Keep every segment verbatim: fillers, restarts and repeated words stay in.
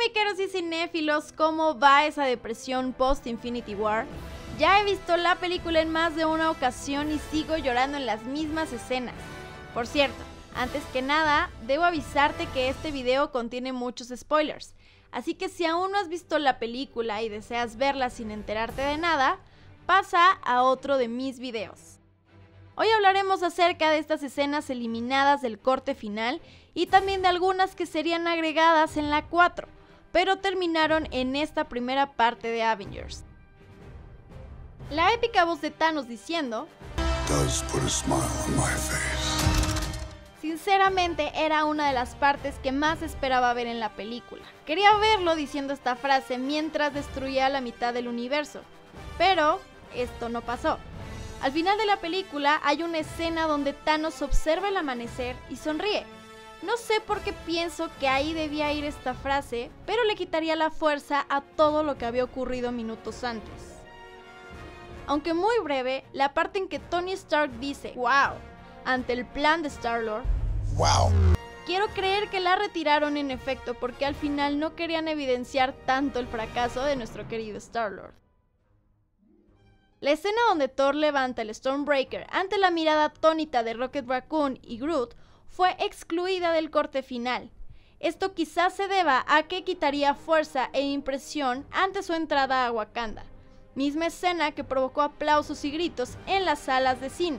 comiqueros y cinéfilos, ¿cómo va esa depresión post-Infinity War? Ya he visto la película en más de una ocasión y sigo llorando en las mismas escenas. Por cierto, antes que nada, debo avisarte que este video contiene muchos spoilers, así que si aún no has visto la película y deseas verla sin enterarte de nada, pasa a otro de mis videos. Hoy hablaremos acerca de estas escenas eliminadas del corte final y también de algunas que serían agregadas en la cuatro, pero terminaron en esta primera parte de Avengers. La épica voz de Thanos diciendo Does put a smile on my face. Sinceramente era una de las partes que más esperaba ver en la película. Quería verlo diciendo esta frase mientras destruía la mitad del universo, pero esto no pasó. Al final de la película hay una escena donde Thanos observa el amanecer y sonríe. No sé por qué pienso que ahí debía ir esta frase, pero le quitaría la fuerza a todo lo que había ocurrido minutos antes. Aunque muy breve, la parte en que Tony Stark dice "wow" ante el plan de Star-Lord, Wow. quiero creer que la retiraron en efecto porque al final no querían evidenciar tanto el fracaso de nuestro querido Star-Lord. La escena donde Thor levanta el Stormbreaker ante la mirada atónita de Rocket Raccoon y Groot fue excluida del corte final. Esto quizás se deba a que quitaría fuerza e impresión ante su entrada a Wakanda, misma escena que provocó aplausos y gritos en las salas de cine.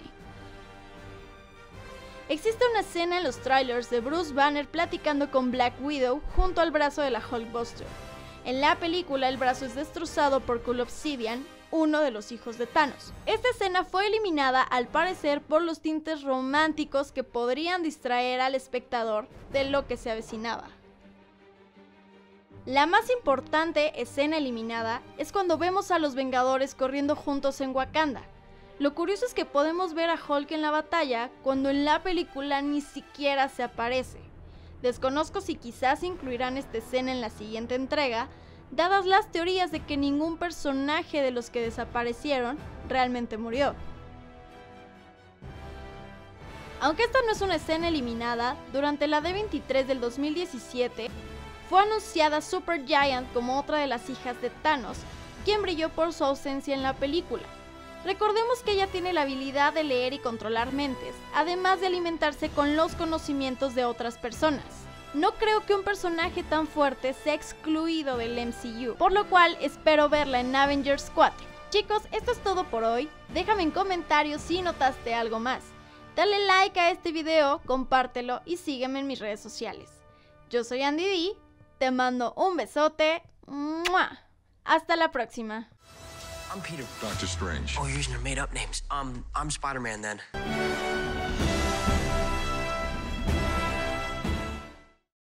Existe una escena en los trailers de Bruce Banner platicando con Black Widow junto al brazo de la Hulkbuster. En la película el brazo es destrozado por Cull Obsidian, uno de los hijos de Thanos. Esta escena fue eliminada al parecer por los tintes románticos que podrían distraer al espectador de lo que se avecinaba. La más importante escena eliminada es cuando vemos a los Vengadores corriendo juntos en Wakanda. Lo curioso es que podemos ver a Hulk en la batalla cuando en la película ni siquiera se aparece. Desconozco si quizás incluirán esta escena en la siguiente entrega, dadas las teorías de que ningún personaje de los que desaparecieron realmente murió. Aunque esta no es una escena eliminada, durante la D veintitrés del dos mil diecisiete fue anunciada Supergiant como otra de las hijas de Thanos, quien brilló por su ausencia en la película. Recordemos que ella tiene la habilidad de leer y controlar mentes, además de alimentarse con los conocimientos de otras personas. No creo que un personaje tan fuerte sea excluido del M C U, por lo cual espero verla en Avengers cuatro. Chicos, esto es todo por hoy. Déjame en comentarios si notaste algo más. Dale like a este video, compártelo y sígueme en mis redes sociales. Yo soy Andy D, te mando un besote. ¡Mua! Hasta la próxima. I'm Peter. Doctor Strange. Oh, you're using your made-up names. Um, I'm Spider-Man then.